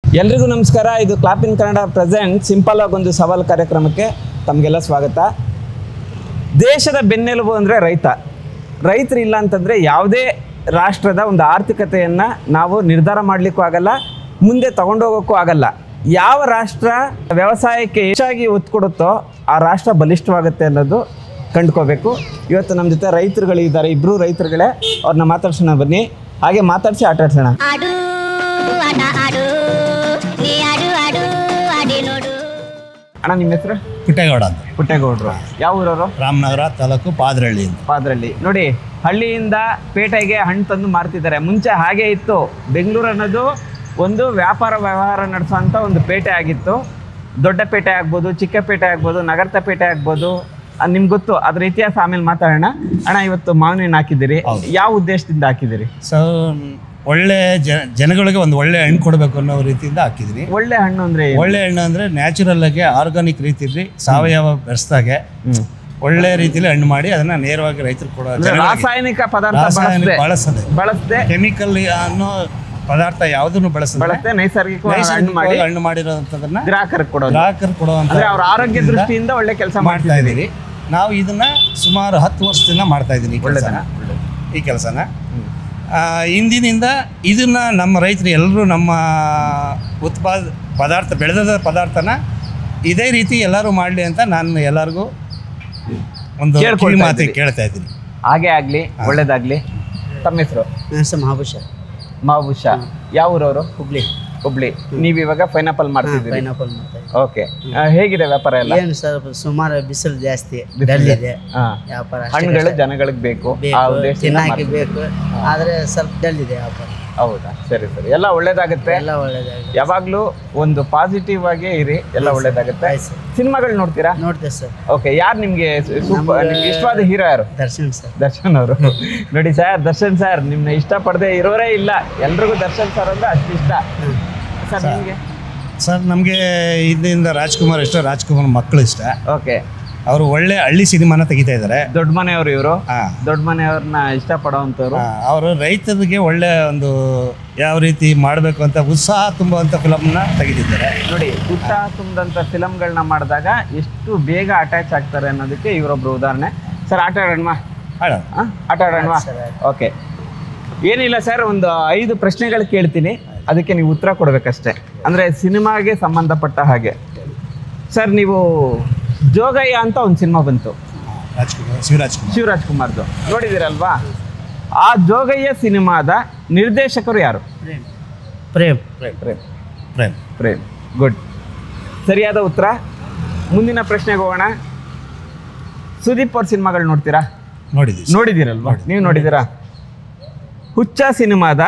ಎಲ್ರಿಗೂ ನಮಸ್ಕಾರ. ಇದು clap in Kannada present simple ಆಗಿ ಒಂದು ಸವಾಲು ಕಾರ್ಯಕ್ರಮಕ್ಕೆ ತಮಗೆಲ್ಲ ಸ್ವಾಗತ. ದೇಶದ ಬೆನ್ನೆಲುಬು ಅಂದರೆ ರೈತರು ಇಲ್ಲ ಅಂತಂದರೆ ಯಾವುದೇ ರಾಷ್ಟ್ರದ ಒಂದು ಆರ್ಥಿಕತೆಯನ್ನು ನಾವು ನಿರ್ಧಾರ ಮಾಡಲಿಕ್ಕೂ ಆಗಲ್ಲ, ಮುಂದೆ ತಗೊಂಡೋಗೋಕ್ಕೂ ಆಗಲ್ಲ. ಯಾವ ರಾಷ್ಟ್ರ ವ್ಯವಸಾಯಕ್ಕೆ ಹೆಚ್ಚಾಗಿ ಒತ್ತು ಕೊಡುತ್ತೋ ಆ ರಾಷ್ಟ್ರ ಬಲಿಷ್ಠವಾಗುತ್ತೆ ಅನ್ನೋದು ಕಂಡ್ಕೋಬೇಕು. ಇವತ್ತು ನಮ್ಮ ಜೊತೆ ರೈತರುಗಳಿದ್ದಾರೆ, ಇಬ್ಬರು ರೈತರುಗಳೇ. ಅವ್ರನ್ನ ಮಾತಾಡ್ಸೋಣ ಬನ್ನಿ, ಹಾಗೆ ಮಾತಾಡಿಸಿ ಆಟ ಆಡ್ಸೋಣ. ಅಣ್ಣ, ನಿಮ್ಮ ಹೆಸರು? ಪುಟ್ಟೇಗೌಡ ಅಂತ. ಪುಟ್ಟೇಗೌಡರು. ಯಾವ ಊರವರು? ರಾಮನಗರ ತಾಲೂಕು ಪಾದ್ರಳ್ಳಿ. ನೋಡಿ, ಹಳ್ಳಿಯಿಂದ ಪೇಟೆಗೆ ಹಣ್ಣು ತಂದು ಮಾರ್ತಿದ್ದಾರೆ. ಮುಂಚೆ ಹಾಗೆ ಇತ್ತು. ಬೆಂಗಳೂರು ಅನ್ನೋದು ಒಂದು ವ್ಯವಹಾರ ನಡೆಸೋಂಥ ಒಂದು ಪೇಟೆ ಆಗಿತ್ತು. ದೊಡ್ಡ ಪೇಟೆ ಆಗ್ಬೋದು, ಚಿಕ್ಕ ಪೇಟೆ ಆಗ್ಬೋದು, ನಗರದ ಪೇಟೆ ಆಗ್ಬೋದು. ಅದು ನಿಮ್ಗೆ ಗೊತ್ತು, ಅದ್ರ ಇತಿಹಾಸ ಆಮೇಲೆ ಮಾತಾಡೋಣ. ಅಣ್ಣ, ಇವತ್ತು ಮಾವಿನ ಹಣ್ಣು ಹಾಕಿದ್ದೀರಿ, ಯಾವ ಉದ್ದೇಶದಿಂದ ಹಾಕಿದ್ದೀರಿ? ಒಳ್ಳೆ ಜನಗಳಿಗೆ ಒಂದು ಒಳ್ಳೆ ಹಣ್ಣು ಕೊಡಬೇಕು ಅನ್ನೋ ರೀತಿಯಿಂದ ಹಾಕಿದ್ರಿ. ಒಳ್ಳೆ ಹಣ್ಣು ಅಂದ್ರೆ ಒಳ್ಳೆ ಹಣ್ಣು ಅಂದ್ರೆ ನ್ಯಾಚುರಲ್ ಆಗಿ ಆರ್ಗಾನಿಕ್ ರೀತಿಯಲ್ಲಿ ಸಾವಯವ ಬೆರೆಸ್ದಾಗೆ ಒಳ್ಳೆ ರೀತಿಯಲ್ಲಿ ಹಣ್ಣು ಮಾಡಿ ಅದನ್ನ ನೇರವಾಗಿ ರೈತರು ಕೊಡೋ, ರಾಸಾಯನಿಕ ಪದಾರ್ಥ ಬಳಸದೆ ಕೆಮಿಕಲ್ ಅನ್ನೋ ಪದಾರ್ಥ ಯಾವುದನ್ನು ಬಳಸದೆ ನೈಸರ್ಗಿಕವಾಗಿ ಹಣ್ಣು ಮಾಡಿರೋದನ್ನ ಗ್ರಾಹಕರಿಗೆ ಕೊಡುವಂತ ಅವ್ರ ಆರೋಗ್ಯ ದೃಷ್ಟಿಯಿಂದ ಒಳ್ಳೆ ಕೆಲಸ ಮಾಡ್ತಾ ಇದ್ದೀವಿ. ನಾವು ಇದನ್ನ ಸುಮಾರು 10 ವರ್ಷದಿಂದ ಮಾಡ್ತಾ ಇದ್ದೀನಿ ಈ ಕೆಲಸನ. ಇಂದಿನಿಂದ ಇದನ್ನ ನಮ್ಮ ರೈತರು ಎಲ್ಲರೂ ನಮ್ಮ ಬೆಳೆದ ಪದಾರ್ಥನ ಇದೇ ರೀತಿ ಎಲ್ಲರೂ ಮಾಡಲಿ ಅಂತ ನಾನು ಎಲ್ಲರಿಗೂ ಒಂದು ಮಾತು ಕೇಳ್ತಾ ಇದ್ದೀನಿ. ಹಾಗೆ ಆಗಲಿ, ಒಳ್ಳೇದಾಗಲಿ. ತಮ್ಮ ಹೆಸರು? ಮಹಾಭೂಷ. ಯಾವ ಊರವರು? ಹುಬ್ಳಿ. ನೀವು ಇವಾಗ ಪೈನಾಪಲ್ ಮಾಡ್ತಿದ್ದೀರಿ? ಓಕೆ. ಹೇಗಿದೆ ವ್ಯಾಪಾರ ಎಲ್ಲ? ಏನು ಸರ್, ಸುಮಾರು ಬಿಸಿಲು ಜಾಸ್ತಿ, ಡಲ್ ಇದೆ ವ್ಯಾಪಾರ. ಹಣ್ಣುಗಳು ಜನಗಳಿಗೆ ಬೇಕು, ತಿನ್ನಕ್ಕೆ ಬೇಕು, ಆದರೆ ಸ್ವಲ್ಪ ಡಲ್ ಇದೆ ವ್ಯಾಪಾರ. ಹೌದಾ? ಸರಿ. ಎಲ್ಲ ಒಳ್ಳೇದಾಗುತ್ತೆ. ಯಾವಾಗ್ಲೂ ಒಂದು ಪಾಸಿಟಿವ್ ಆಗೇ ಇರಿ, ಎಲ್ಲ ಒಳ್ಳೇದಾಗುತ್ತೆ. ಸಿನಿಮಾಗಳು ನೋಡ್ತೀರಾ? ನೋಡ್ತೇವೆ ಸರ್. ಓಕೆ. ಯಾರು ನಿಮ್ಗೆ ಇಷ್ಟವಾದ ಹೀರೋ ಯಾರು? ದರ್ಶನ್ ಅವರು. ನೋಡಿ ಸರ್, ದರ್ಶನ್ ಸರ್ ನಿಮ್ನ ಇಷ್ಟಪಡದೆ ಇರೋರೇ ಇಲ್ಲ. ಎಲ್ರಿಗೂ ದರ್ಶನ್ ಸರ್ ಅಂದ್ರೆ ಅಷ್ಟು ಇಷ್ಟ. ಸರ್ ನಿಮ್ಗೆ? ಸರ್ ನಮಗೆ ಇದರಿಂದ ರಾಜ್ಕುಮಾರ್ ಇಷ್ಟ, ರಾಜ್ಕುಮಾರ್ ಮಕ್ಕಳು ಇಷ್ಟ. ಓಕೆ. ಅವರು ಒಳ್ಳೆ ಹಳ್ಳಿ ಸಿನಿಮಾನ ತೆಗಿತಾ ಇದ್ದಾರೆ. ದೊಡ್ಡ ಮನೆಯವರು ಇವರು. ದೊಡ್ಡ ಮನೆಯವ್ರನ್ನ ಇಷ್ಟಪಡೋವಂಥವ್ರು. ಅವರು ರೈತರಿಗೆ ಒಳ್ಳೆ ಒಂದು ಯಾವ ರೀತಿ ಮಾಡಬೇಕು ಅಂತ ಉತ್ಸಾಹ ತುಂಬುವಂಥ ಫಿಲಮ್ನ ತೆಗೆದಿದ್ದಾರೆ. ನೋಡಿ, ಉತ್ಸಾಹ ತುಂಬಿದಂಥ ಫಿಲಮ್ಗಳನ್ನ ಮಾಡಿದಾಗ ಎಷ್ಟು ಬೇಗ ಅಟ್ಯಾಚ್ ಆಗ್ತಾರೆ ಅನ್ನೋದಕ್ಕೆ ಇವರೊಬ್ರು ಉದಾಹರಣೆ. ಸರ್, ಆಟ ಆಡೋಣವಾ? ಓಕೆ. ಏನಿಲ್ಲ ಸರ್, ಒಂದು 5 ಪ್ರಶ್ನೆಗಳು ಕೇಳ್ತೀನಿ, ಅದಕ್ಕೆ ನೀವು ಉತ್ತರ ಕೊಡಬೇಕಷ್ಟೆ. ಅಂದರೆ ಸಿನಿಮಾಗೆ ಸಂಬಂಧಪಟ್ಟ ಹಾಗೆ. ಸರ್, ನೀವು ಜೋಗಯ್ಯ ಅಂತ ಒಂದು ಸಿನಿಮಾ ಬಂತು, ಶಿವರಾಜ್ ಕುಮಾರ್ದು, ನೋಡಿದಿರಲ್ವಾ? ಆ ಜೋಗಯ್ಯ ಸಿನಿಮಾದ ನಿರ್ದೇಶಕರು ಯಾರು? ಪ್ರೇಮ್. ಗುಡ್, ಸರಿಯಾದ ಉತ್ತರ. ಮುಂದಿನ ಪ್ರಶ್ನೆಗೆ ಹೋಗೋಣ. ಸುದೀಪ್ ಅವ್ರ ಸಿನಿಮಾಗಳು ನೋಡ್ತೀರಾ? ನೋಡಿದಿರಲ್ವಾ? ನೀವು ನೋಡಿದ್ದೀರಾ? ಹುಚ್ಚ ಸಿನಿಮಾದ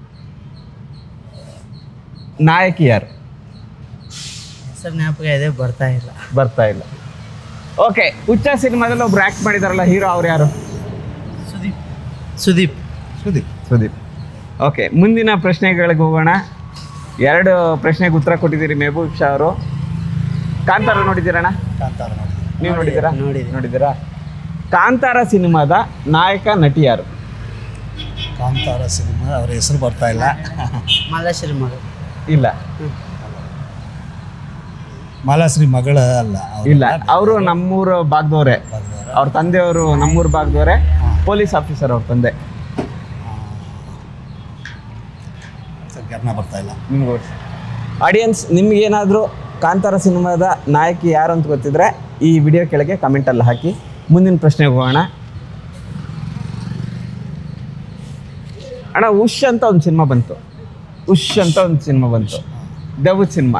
ನಾಯಕಿ ಯಾರು? ಸರ್, ಜ್ಞಾಪಕ ಇದೆ, ಬರ್ತಾ ಇಲ್ಲ. ಓಕೆ. ಹುಚ್ಚ ಸಿನಿಮಾದಲ್ಲಿ ಒಬ್ರು ಆ್ಯಕ್ಟ್ ಮಾಡಿದಾರಲ್ಲ, ಹೀರೋ, ಅವ್ರು ಯಾರು? ಸುದೀಪ್. ಓಕೆ. ಮುಂದಿನ ಪ್ರಶ್ನೆಗಳಿಗೆ ಹೋಗೋಣ. 2 ಪ್ರಶ್ನೆಗೆ ಉತ್ತರ ಕೊಟ್ಟಿದ್ದೀರಿ ಮೆಹಬೂಬ್ ಶಾ ಅವರು. ಕಾಂತಾರ ನೋಡಿದ್ದೀರಣ್ಣ? ನೀವು ನೋಡಿದ್ದೀರಾ? ಕಾಂತಾರ ಸಿನಿಮಾದ ನಾಯಕ ನಟಿ ಯಾರು? ಕಾಂತಾರ ಸಿನಿಮಾ ಅವ್ರ ಹೆಸರು ಬರ್ತಾ ಇಲ್ಲ. ಇಲ್ಲ. ಮಾಲಾಶ್ರೀ ಮಗಳ ಅಲ್ಲ. ಇಲ್ಲ, ಅವರು ನಮ್ಮೂರ ಭಾಗದವರೇ. ಅವ್ರ ತಂದೆಯವರು ನಮ್ಮೂರ ಭಾಗದವರೇ, ಪೊಲೀಸ್ ಆಫೀಸರ್ ಅವ್ರ ತಂದೆ. ಬರ್ತಾ ಇಲ್ಲ. ನಿಮ್ಗೆ ಆಡಿಯನ್ಸ್, ನಿಮ್ಗೇನಾದರೂ ಕಾಂತಾರ ಸಿನಿಮಾದ ನಾಯಕಿ ಯಾರು ಅಂತ ಗೊತ್ತಿದ್ರೆ ಈ ವಿಡಿಯೋ ಕೆಳಗೆ ಕಮೆಂಟಲ್ಲಿ ಹಾಕಿ. ಮುಂದಿನ ಪ್ರಶ್ನೆಗೆ ಹೋಗೋಣ. ಅಣ್ಣ, ಉಶ್ ಅಂತ ಒಂದು ಸಿನಿಮಾ ಬಂತು. ದೆವ್ವದ ಸಿನಿಮಾ.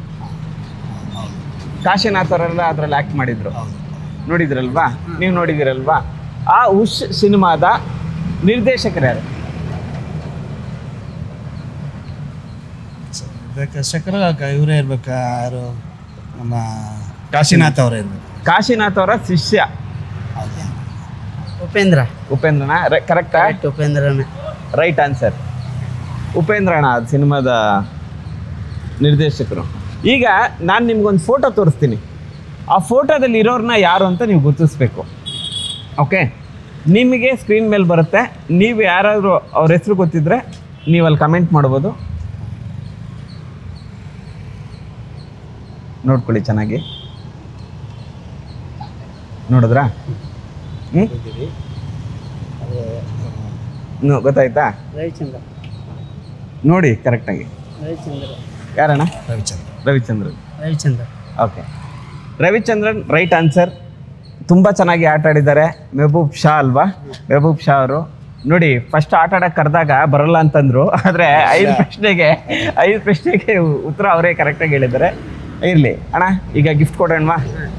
ಕಾಶಿನಾಥ್ ಅವರೆಲ್ಲ ಅದರಲ್ಲಿ ಆ್ಯಕ್ಟ್ ಮಾಡಿದ್ರು, ನೋಡಿದ್ರಲ್ವಾ? ನೀವು ನೋಡಿದಿರಲ್ವಾ? ಆ ಉಶ್ ಸಿನಿಮಾದ ನಿರ್ದೇಶಕರು ಯಾರು? ಇವರೇ ಇರ್ಬೇಕು, ಯಾರು? ನಮ್ಮ ಕಾಶಿನಾಥ್ ಅವರೇ ಇರ್ಬೇಕು. ಕಾಶಿನಾಥ್ ಅವರ ಶಿಷ್ಯ ಉಪೇಂದ್ರನಾ? ಕರೆಕ್ಟಾ? ಉಪೇಂದ್ರನೇ ರೈಟ್ ಆನ್ಸರ್. ಉಪೇಂದ್ರಣ್ಣ ಅದು ಸಿನಿಮಾದ ನಿರ್ದೇಶಕರು. ಈಗ ನಾನು ನಿಮ್ಗೊಂದು ಫೋಟೋ ತೋರಿಸ್ತೀನಿ. ಆ ಫೋಟೋದಲ್ಲಿ ಇರೋರನ್ನ ಯಾರು ಅಂತ ನೀವು ಗುರುತಿಸ್ಬೇಕು. ಓಕೆ. ನಿಮಗೆ ಸ್ಕ್ರೀನ್ ಮೇಲೆ ಬರುತ್ತೆ. ನೀವು ಯಾರಾದರೂ ಅವ್ರ ಹೆಸರು ಗೊತ್ತಿದ್ರೆ ನೀವು ಅಲ್ಲಿ ಕಮೆಂಟ್ ಮಾಡ್ಬೋದು. ನೋಡ್ಕೊಳ್ಳಿ ಚೆನ್ನಾಗಿ. ನೋಡಿದ್ರಾ? ಗೊತ್ತಾಯ್ತಾ? ರವಿಚಂದ್ರ ನೋಡಿ ಕರೆಕ್ಟಾಗಿ. ಯಾರಣ್ಣ? Ravichandran. Okay, Ravichandran right answer. ತುಂಬ ಚೆನ್ನಾಗಿ ಆಟ ಆಡಿದ್ದಾರೆ. ಮೆಹಬೂಬ್ ಶಾ ಅಲ್ವಾ? ಮೆಹಬೂಬ್ ಶಾ ಅವರು ನೋಡಿ ಫಸ್ಟ್ ಆಟ ಆಡೋಕ್ಕೆ ಕರೆದಾಗ ಬರಲ್ಲ ಅಂತಂದರು, ಆದರೆ 5 ಪ್ರಶ್ನೆಗೆ ಉತ್ತರ ಅವರೇ ಕರೆಕ್ಟಾಗಿ ಹೇಳಿದ್ದಾರೆ. ಇರಲಿ ಅಣ್ಣ, ಈಗ ಗಿಫ್ಟ್ ಕೊಡೋಣವಾ?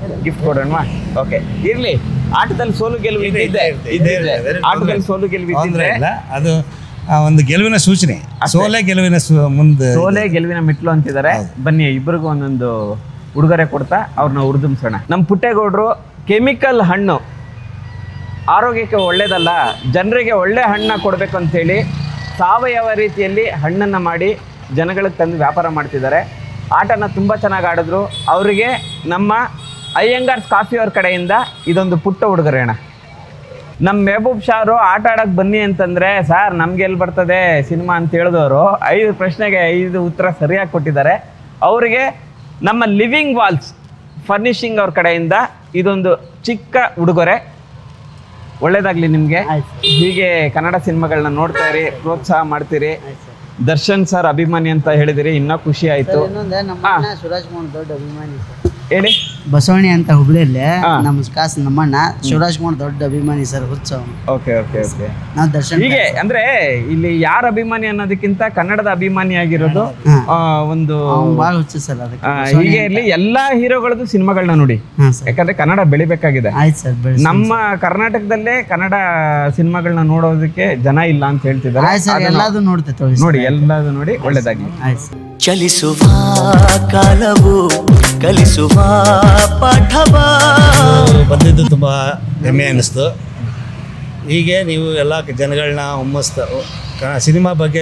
ಓಕೆ, ಇರಲಿ. ಆಟದಲ್ಲಿ ಸೋಲು ಗೆಲುವು ಇದ್ದಿದ್ದೆ. ಆಟದಲ್ಲಿ ಸೋಲು ಗೆಲುವು ಇದ್ದಿದ್ರೆ ಅದು ಒಂದು ಗೆಲುವಿನ ಸೂಚನೆ. ಸೋಲೆ ಗೆಲುವಿನ ಮುಂದೆ ಸೋಲೆ ಗೆಲುವಿನ ಮೆಟ್ಲು ಅಂತಿದ್ದಾರೆ. ಬನ್ನಿ ಇಬ್ಬರಿಗೂ ಒಂದೊಂದು ಉಡುಗೊರೆ ಕೊಡ್ತಾ ಅವ್ರನ್ನ ಉರ್ದುಂಬಿಸೋಣ. ನಮ್ಮ ಪುಟ್ಟೇಗೌಡರು ಕೆಮಿಕಲ್ ಹಣ್ಣು ಆರೋಗ್ಯಕ್ಕೆ ಒಳ್ಳೇದಲ್ಲ, ಜನರಿಗೆ ಒಳ್ಳೆ ಹಣ್ಣನ್ನ ಕೊಡಬೇಕು ಅಂಥೇಳಿ ಸಾವಯವ ರೀತಿಯಲ್ಲಿ ಹಣ್ಣನ್ನು ಮಾಡಿ ಜನಗಳಿಗೆ ತಂದು ವ್ಯಾಪಾರ ಮಾಡ್ತಿದ್ದಾರೆ. ಆಟನ ತುಂಬ ಚೆನ್ನಾಗಿ ಆಡಿದ್ರು. ಅವರಿಗೆ ನಮ್ಮ ಅಯ್ಯಂಗಾರ್ಸ್ ಕಾಫಿ ಅವ್ರ ಕಡೆಯಿಂದ ಇದೊಂದು ಪುಟ್ಟ ಉಡುಗೊರೆ ಅಣ್ಣ. ನಮ್ಮ ಮೆಹಬೂಬ್ ಶಾ ಅವರು ಆಟ ಆಡೋಕ್ಕೆ ಬನ್ನಿ ಅಂತಂದರೆ, ಸರ್ ನಮ್ಗೆ ಎಲ್ಲಿ ಬರ್ತದೆ ಸಿನಿಮಾ ಅಂತ ಹೇಳಿದವರು 5 ಪ್ರಶ್ನೆಗೆ 5 ಉತ್ತರ ಸರಿಯಾಗಿ ಕೊಟ್ಟಿದ್ದಾರೆ. ಅವರಿಗೆ ನಮ್ಮ ಲಿವಿಂಗ್ ವಾಲ್ಸ್ ಫರ್ನಿಷಿಂಗ್ ಅವ್ರ ಕಡೆಯಿಂದ ಇದೊಂದು ಚಿಕ್ಕ ಉಡುಗೊರೆ. ಒಳ್ಳೇದಾಗಲಿ ನಿಮಗೆ. ಹೀಗೆ ಕನ್ನಡ ಸಿನಿಮಾಗಳನ್ನ ನೋಡ್ತಾ ಇರಿ, ಪ್ರೋತ್ಸಾಹ ಮಾಡ್ತೀರಿ. ದರ್ಶನ್ ಸರ್ ಅಭಿಮಾನಿ ಅಂತ ಹೇಳಿದಿರಿ, ಇನ್ನೂ ಖುಷಿ ಆಯಿತು. ಶಿವರಾಜ್ ಕುಮಾರ್ ದೊಡ್ಡ ಅಭಿಮಾನಿ ಹೇಳಿ. ಬಸವಣಿ ಅಂತ ಹುಬ್ಳಿಯಲ್ಲಿ ನಮ್ಮಣ್ಣ ಶಿವರಾಜ್ ಕುಮಾರ್ ದೊಡ್ಡ ಅಭಿಮಾನಿ ಸರ್. ಹುಚ್ಚ. ಓಕೆ, ನಾವು ದರ್ಶನ್. ಹೀಗೆ ಅಂದ್ರೆ ಇಲ್ಲಿ ಯಾರ ಅಭಿಮಾನಿ ಅನ್ನೋದಕ್ಕಿಂತ ಕನ್ನಡದ ಅಭಿಮಾನಿ ಆಗಿರೋದು ಒಂದು ಭಾಳ ಹುಚ್ಚು ಸರ್. ಅದಕ್ಕೆ ಹೀಗೆ ಇರ್ಲಿ. ಎಲ್ಲಾ ಹೀರೋಗಳದ್ದು ಸಿನಿಮಾಗಳನ್ನ ನೋಡಿ, ಯಾಕಂದ್ರೆ ಕನ್ನಡ ಬೆಳಿಬೇಕಾಗಿದೆ. ಆಯ್ತು ಸರ್. ನಮ್ಮ ಕರ್ನಾಟಕದಲ್ಲೇ ಕನ್ನಡ ಸಿನಿಮಾಗಳನ್ನ ನೋಡೋದಕ್ಕೆ ಜನ ಇಲ್ಲ ಅಂತ ಹೇಳ್ತಿದ್ದಾರೆ. ಎಲ್ಲಾದು ನೋಡ್ತೇವೆ ನೋಡಿ, ಎಲ್ಲಾದು ನೋಡಿ. ಒಳ್ಳೇದಾಗ್ಲಿ. ಚಲಿಸುವ ಕಾಲವು ಕಲಿಸುವ ಪಾಠವ. ಬಂದಿದ್ದು ತುಂಬ ಹೆಮ್ಮೆ ಅನ್ನಿಸ್ತು. ಹೀಗೆ ನೀವು ಎಲ್ಲ ಜನಗಳನ್ನ ಹುಮ್ಮಿಸ್ತಾ ಸಿನಿಮಾ ಬಗ್ಗೆ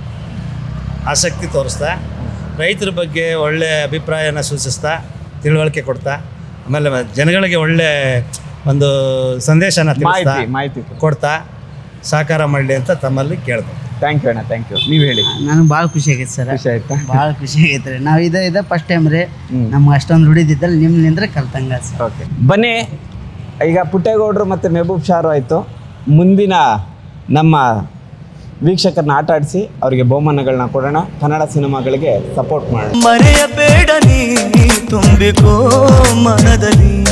ಆಸಕ್ತಿ ತೋರಿಸ್ತಾ, ರೈತರ ಬಗ್ಗೆ ಒಳ್ಳೆ ಅಭಿಪ್ರಾಯನ ಸೂಚಿಸ್ತಾ, ತಿಳುವಳಿಕೆ ಕೊಡ್ತಾ, ಆಮೇಲೆ ಜನಗಳಿಗೆ ಒಳ್ಳೆ ಒಂದು ಸಂದೇಶನ ತಿಳಿಸ್ತಾ ಮಾಹಿತಿ ಕೊಡ್ತಾ ಸಹಕಾರ ಮಾಡಲಿ ಅಂತ ತಮ್ಮಲ್ಲಿ ಕೇಳ್ದೆ. ಥ್ಯಾಂಕ್ ಯು ಅಣ್ಣ, ಥ್ಯಾಂಕ್ ಯು. ನೀವು ಹೇಳಿ. ನನಗೆ ಭಾಳ ಖುಷಿ ಆಗೈತೆ ಸರ್. ಖುಷಿ ಆಯ್ತಾ? ಭಾಳ ಖುಷಿ ಆಗೈತೆ ರೀ. ನಾವು ಇದೆ ಫಸ್ಟ್ ಟೈಮ್ ರೀ. ನಮ್ಗೆ ಅಷ್ಟೊಂದು ರೂಢಿದ್ದಿದ್ದಲ್ಲಿ ನಿಮ್ಮಿಂದ ಕಲ್ತಂಗ ಸರ್. ಓಕೆ, ಬನ್ನಿ. ಈಗ ಪುಟ್ಟೇಗೌಡರು ಮತ್ತು ಮೆಹಬೂಬ್ ಶಾರು ಆಯಿತು. ಮುಂದಿನ ನಮ್ಮ ವೀಕ್ಷಕರನ್ನ ಆಟ ಆಡಿಸಿ ಅವರಿಗೆ ಬಹುಮಾನಗಳನ್ನ ಕೊಡೋಣ. ಕನ್ನಡ ಸಿನಿಮಾಗಳಿಗೆ ಸಪೋರ್ಟ್ ಮಾಡೋಣ. ಮರೆಯಬೇಡ ನೀ ತುಂಬಿಕೋ ಮನದಲ್ಲಿ.